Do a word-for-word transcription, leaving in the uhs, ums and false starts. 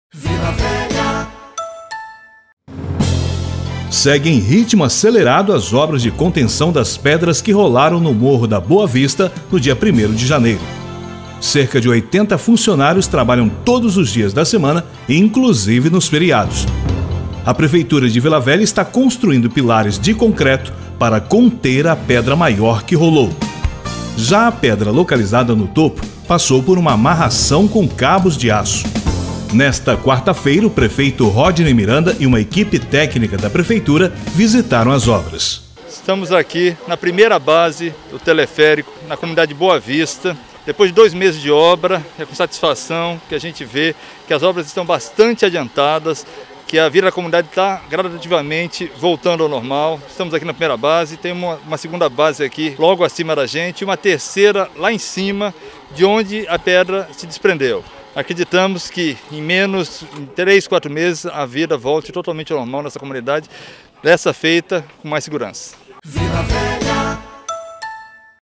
Vila Velha. Segue em ritmo acelerado as obras de contenção das pedras que rolaram no Morro da Boa Vista no dia primeiro de janeiro. Cerca de oitenta funcionários trabalham todos os dias da semana, inclusive nos feriados. A Prefeitura de Vila Velha está construindo pilares de concreto para conter a pedra maior que rolou. Já a pedra localizada no topo passou por uma amarração com cabos de aço. Nesta quarta-feira, o prefeito Rodney Miranda e uma equipe técnica da Prefeitura visitaram as obras. Estamos aqui na primeira base do teleférico, na comunidade Boa Vista. Depois de dois meses de obra, é com satisfação que a gente vê que as obras estão bastante adiantadas, que a vida da comunidade está gradativamente voltando ao normal. Estamos aqui na primeira base, tem uma, uma segunda base aqui logo acima da gente e uma terceira lá em cima, de onde a pedra se desprendeu. Acreditamos que em menos de três, quatro meses a vida volte totalmente ao normal nessa comunidade, dessa feita com mais segurança. Vila Velha.